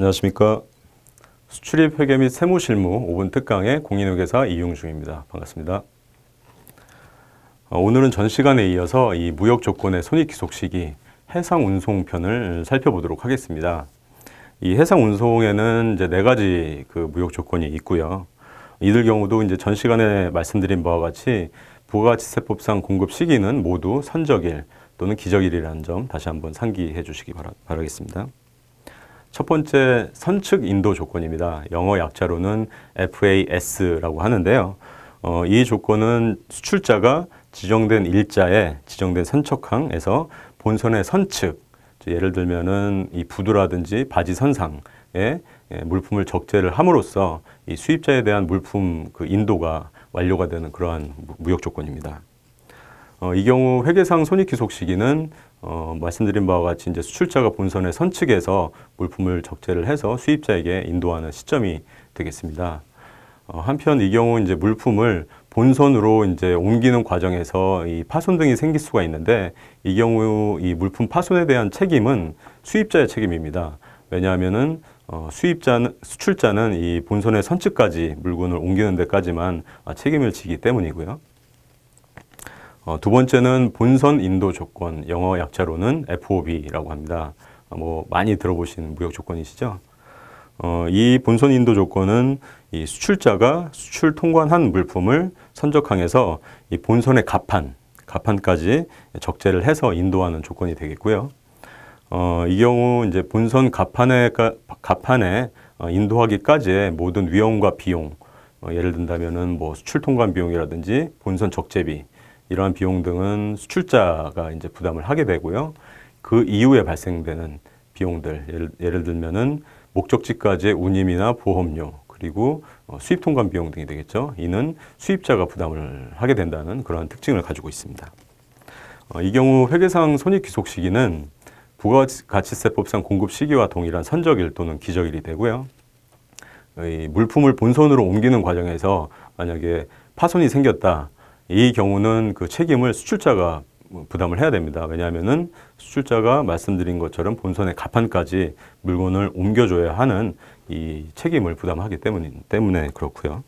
안녕하십니까. 수출입 회계 및 세무실무 5분 특강의 공인회계사 이용중입니다. 반갑습니다. 오늘은 전 시간에 이어서 이 무역 조건의 손익 기속 시기 해상 운송 편을 살펴보도록 하겠습니다. 이 해상 운송에는 이제 4가지 그 무역 조건이 있고요. 이들 경우도 이제 전 시간에 말씀드린 바와 같이 부가가치세법상 공급 시기는 모두 선적일 또는 기적일이라는 점 다시 한번 상기해 주시기 바라겠습니다. 첫 번째, 선측 인도 조건입니다. 영어 약자로는 FAS라고 하는데요. 이 조건은 수출자가 지정된 일자에 지정된 선척항에서 본선의 선측, 예를 들면은 이 부두라든지 바지 선상에 물품을 적재를 함으로써 이 수입자에 대한 물품 그 인도가 완료가 되는 그러한 무역 조건입니다. 이 경우 회계상 손익 기속 시기는 말씀드린 바와 같이 이제 수출자가 본선의 선측에서 물품을 적재를 해서 수입자에게 인도하는 시점이 되겠습니다. 한편 이 경우 이제 물품을 본선으로 이제 옮기는 과정에서 이 파손 등이 생길 수가 있는데, 이 경우 이 물품 파손에 대한 책임은 수입자의 책임입니다. 왜냐하면은 수출자는 이 본선의 선측까지 물건을 옮기는 데까지만 책임을 지기 때문이고요. 두 번째는 본선 인도 조건, 영어 약자로는 FOB라고 합니다. 많이 들어보신 무역 조건이시죠? 이 본선 인도 조건은 이 수출자가 수출 통관한 물품을 선적항에서 이 본선의 가판까지 적재를 해서 인도하는 조건이 되겠고요. 이 경우 이제 본선 가판에 인도하기까지의 모든 위험과 비용, 예를 든다면은 수출 통관 비용이라든지 본선 적재비, 이러한 비용 등은 수출자가 이제 부담을 하게 되고요. 그 이후에 발생되는 비용들, 예를 들면은 목적지까지의 운임이나 보험료, 그리고 수입 통관 비용 등이 되겠죠. 이는 수입자가 부담을 하게 된다는 그러한 특징을 가지고 있습니다. 이 경우 회계상 손익 귀속 시기는 부가가치세법상 공급 시기와 동일한 선적일 또는 기적일이 되고요. 이 물품을 본선으로 옮기는 과정에서 만약에 파손이 생겼다, 이 경우는 그 책임을 수출자가 부담을 해야 됩니다. 왜냐하면은 수출자가 말씀드린 것처럼 본선의 가판까지 물건을 옮겨줘야 하는 이 책임을 부담하기 때문에 그렇고요.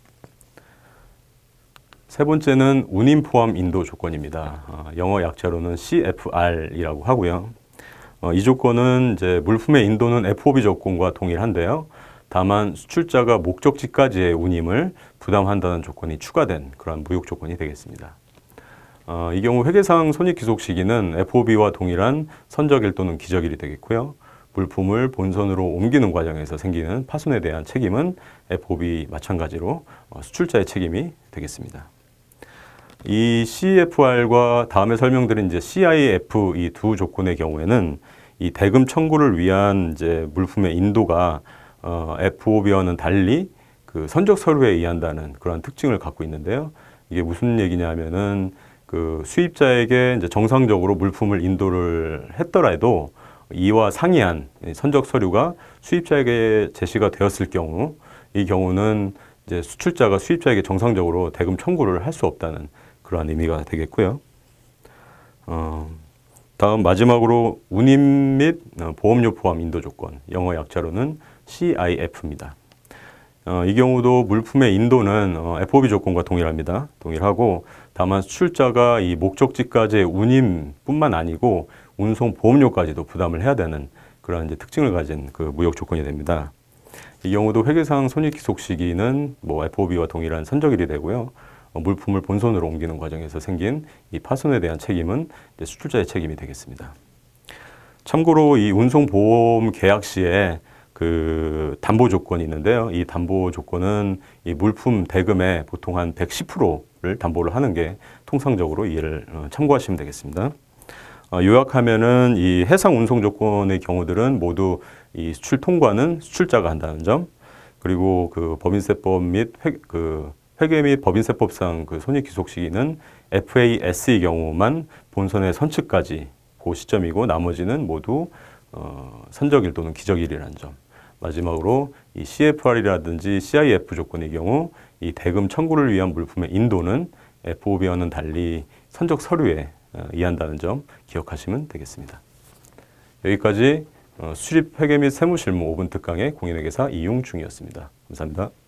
세 번째는 운임 포함 인도 조건입니다. 영어 약자로는 CFR이라고 하고요. 이 조건은 이제 물품의 인도는 FOB 조건과 동일한데요. 다만 수출자가 목적지까지의 운임을 부담한다는 조건이 추가된 그런 무역 조건이 되겠습니다. 이 경우 회계상 손익 기속 시기는 FOB와 동일한 선적일 또는 기적일이 되겠고요. 물품을 본선으로 옮기는 과정에서 생기는 파손에 대한 책임은 FOB 마찬가지로 수출자의 책임이 되겠습니다. 이 CFR과 다음에 설명드린 이제 CIF 이 두 조건의 경우에는 이 대금 청구를 위한 이제 물품의 인도가 FOB와는 달리 그 선적 서류에 의한다는 그런 특징을 갖고 있는데요. 이게 무슨 얘기냐면은 그 수입자에게 이제 정상적으로 물품을 인도를 했더라도 이와 상이한 선적 서류가 수입자에게 제시가 되었을 경우, 이 경우는 이제 수출자가 수입자에게 정상적으로 대금 청구를 할 수 없다는 그러한 의미가 되겠고요. 다음 마지막으로 운임 및 보험료 포함 인도 조건, 영어 약자로는 CIF입니다. 이 경우도 물품의 인도는 FOB 조건과 동일합니다. 동일하고 다만 수출자가 이 목적지까지의 운임뿐만 아니고 운송 보험료까지도 부담을 해야 되는 그런 이제 특징을 가진 그 무역 조건이 됩니다. 이 경우도 회계상 손익 기속 시기는 FOB와 동일한 선적일이 되고요. 물품을 본선으로 옮기는 과정에서 생긴 이 파손에 대한 책임은 이제 수출자의 책임이 되겠습니다. 참고로 이 운송보험 계약 시에 그 담보 조건이 있는데요. 이 담보 조건은 이 물품 대금의 보통 한 110%를 담보를 하는 게 통상적으로 이해를 참고하시면 되겠습니다. 요약하면은 이 해상 운송 조건의 경우들은 모두 이 수출 통과는 수출자가 한다는 점, 그리고 그 법인세법 및 회계 및 법인세법상 그 손익 귀속 시기는 FAS의 경우만 본선의 선측까지 그 시점이고 나머지는 모두 선적일 또는 기적일이라는 점. 마지막으로 이 CFR이라든지 CIF 조건의 경우 이 대금 청구를 위한 물품의 인도는 FOB와는 달리 선적 서류에 의한다는 점 기억하시면 되겠습니다. 여기까지 수립 회계 및 세무실무 5분 특강의 공인회계사 이용중이었습니다. 감사합니다.